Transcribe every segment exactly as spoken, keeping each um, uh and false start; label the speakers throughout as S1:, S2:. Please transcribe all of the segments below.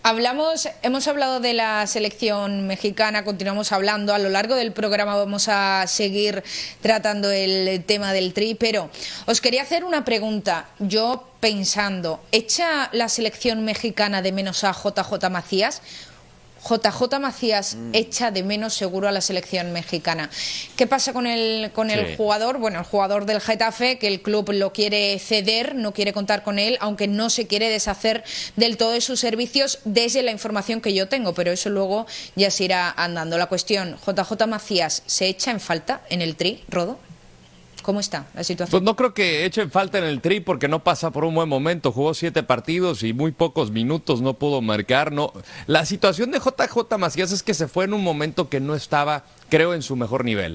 S1: Hablamos, hemos hablado de la selección mexicana, continuamos hablando, a lo largo del programa vamos a seguir tratando el tema del Tri, pero os quería hacer una pregunta. Yo pensando, ¿echa la selección mexicana de menos a J J Macías? J J Macías mm. echa de menos seguro a la selección mexicana. ¿Qué pasa con el con el sí. jugador? Bueno, el jugador del Getafe, que el club lo quiere ceder, no quiere contar con él, aunque no se quiere deshacer del todo de sus servicios desde la información que yo tengo, pero eso luego ya se irá andando. La cuestión, J J Macías, ¿se echa en falta en el Tri, Rodo? ¿Cómo está la situación?
S2: Pues no creo que echen falta en el Tri porque no pasa por un buen momento. Jugó siete partidos y muy pocos minutos, no pudo marcar. No. La situación de J J Macías es que se fue en un momento que no estaba, creo, en su mejor nivel.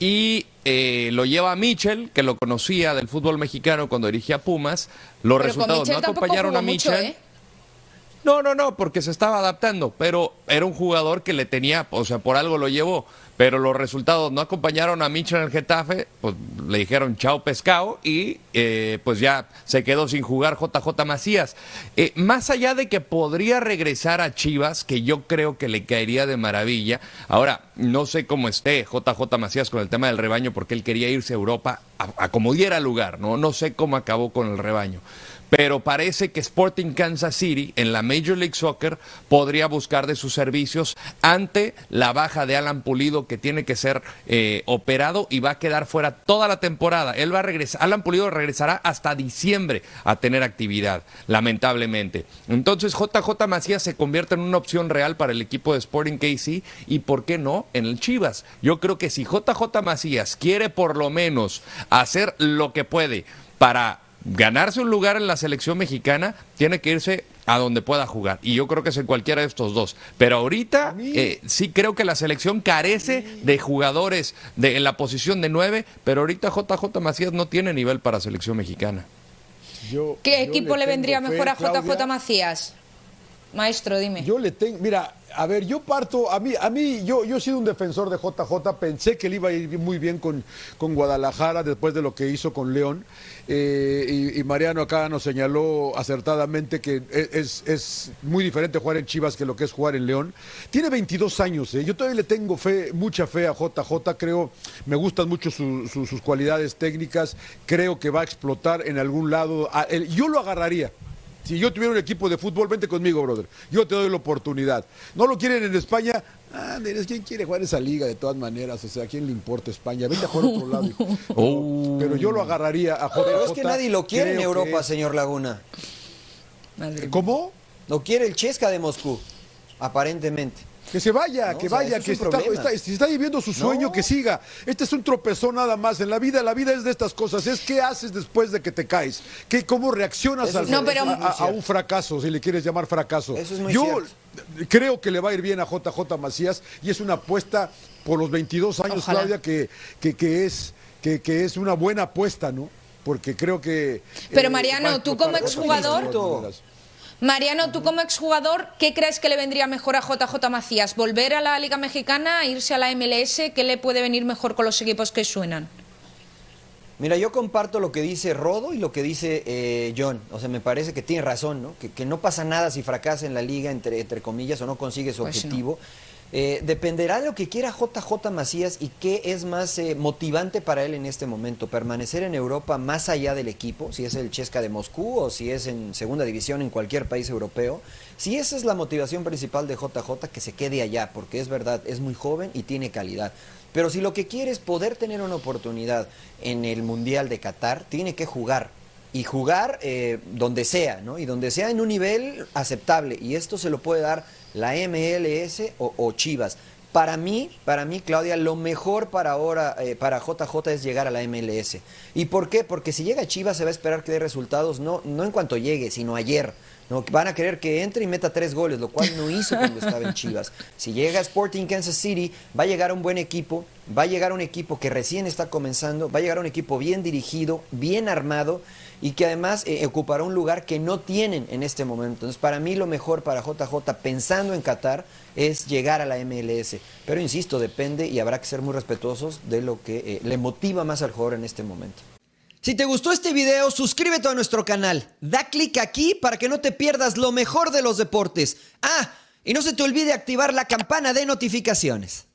S2: Y eh, lo lleva a Michel, que lo conocía del fútbol mexicano cuando dirigía Pumas. Los
S1: Pero
S2: resultados no acompañaron a Michel. Mucho, ¿eh? No, no, no, porque se estaba adaptando, pero era un jugador que le tenía, o sea, por algo lo llevó, pero los resultados no acompañaron a Michel en el Getafe, pues le dijeron chao pescado y eh, pues ya se quedó sin jugar J J Macías. Eh, más allá de que podría regresar a Chivas, que yo creo que le caería de maravilla, ahora no sé cómo esté J J Macías con el tema del rebaño, porque él quería irse a Europa a, a como diera lugar, ¿no? No sé cómo acabó con el rebaño. Pero parece que Sporting Kansas City en la Major League Soccer podría buscar de sus servicios ante la baja de Alan Pulido, que tiene que ser eh, operado y va a quedar fuera toda la temporada. Él va a regresar, Alan Pulido regresará hasta diciembre a tener actividad, lamentablemente. Entonces J J Macías se convierte en una opción real para el equipo de Sporting K C y, ¿por qué no?, en el Chivas. Yo creo que si J J Macías quiere por lo menos hacer lo que puede para ganarse un lugar en la selección mexicana, tiene que irse a donde pueda jugar. Y yo creo que es en cualquiera de estos dos. Pero ahorita eh, sí creo que la selección carece de jugadores de, en la posición de nueve, pero ahorita J J Macías no tiene nivel para selección mexicana.
S1: Yo, ¿Qué yo equipo le, le vendría fe, mejor a J J Macías? Maestro, dime.
S3: Yo le tengo, mira, a ver, yo parto, a mí, a mí, yo, yo he sido un defensor de J J, pensé que le iba a ir muy bien con, con Guadalajara después de lo que hizo con León, eh, y, y Mariano acá nos señaló acertadamente que es, es muy diferente jugar en Chivas que lo que es jugar en León. Tiene veintidós años, eh. Yo todavía le tengo fe, mucha fe a J J, creo, me gustan mucho su, su, sus cualidades técnicas, creo que va a explotar en algún lado, a, el, yo lo agarraría. Si yo tuviera un equipo de fútbol, vente conmigo, brother. Yo te doy la oportunidad. No lo quieren en España. Ah, ¿quién quiere jugar esa liga de todas maneras? O sea, ¿a quién le importa España? Vente a jugar a otro lado, hijo. Oh. Pero yo lo agarraría a J J.
S4: Pero es que nadie lo quiere en Europa, es... señor Laguna.
S3: ¿Cómo?
S4: Lo quiere el Chesca de Moscú, aparentemente.
S3: Que se vaya, no, que o sea, vaya, que está, está, si está viviendo su sueño, no. que siga. Este es un tropezón nada más. En la vida, la vida es de estas cosas. Es qué haces después de que te caes. ¿Qué, ¿Cómo reaccionas al,
S1: no, pero...
S3: a, a un fracaso, si le quieres llamar fracaso?
S4: Eso es muy
S3: Yo
S4: cierto.
S3: creo que le va a ir bien a J J Macías y es una apuesta por los veintidós años, Ojalá. Claudia, que, que, que, es, que, que es una buena apuesta, ¿no? Porque creo que...
S1: Pero eh, Mariano, tú como exjugador... Mariano, tú como exjugador, ¿qué crees que le vendría mejor a J J Macías? ¿Volver a la Liga Mexicana, irse a la M L S? ¿Qué le puede venir mejor con los equipos que suenan?
S4: Mira, yo comparto lo que dice Rodo y lo que dice eh, John. O sea, me parece que tiene razón, ¿no? Que, que no pasa nada si fracasa en la liga, entre, entre comillas, o no consigue su pues objetivo. No. Eh, dependerá de lo que quiera J J Macías y qué es más eh, motivante para él en este momento. Permanecer en Europa más allá del equipo, si es el Chesca de Moscú o si es en segunda división en cualquier país europeo. Si esa es la motivación principal de J J, que se quede allá, porque es verdad, es muy joven y tiene calidad. Pero si lo que quiere es poder tener una oportunidad en el Mundial de Qatar, tiene que jugar. Y jugar eh, donde sea, ¿no? Y donde sea en un nivel aceptable. Y esto se lo puede dar la M L S o, o Chivas. Para mí, para mí, Claudia, lo mejor para ahora, eh, para J J es llegar a la M L S. ¿Y por qué? Porque si llega a Chivas se va a esperar que dé resultados, no, no en cuanto llegue, sino ayer. No, van a querer que entre y meta tres goles, lo cual no hizo cuando estaba en Chivas. Si llega a Sporting Kansas City, va a llegar a un buen equipo, va a llegar a un equipo que recién está comenzando, va a llegar a un equipo bien dirigido, bien armado y que además eh, ocupará un lugar que no tienen en este momento. Entonces, para mí lo mejor para J J, pensando en Qatar, es llegar a la M L S. Pero insisto, depende y habrá que ser muy respetuosos de lo que eh, le motiva más al jugador en este momento. Si te gustó este video, suscríbete a nuestro canal. Da clic aquí para que no te pierdas lo mejor de los deportes. Ah, y no se te olvide activar la campana de notificaciones.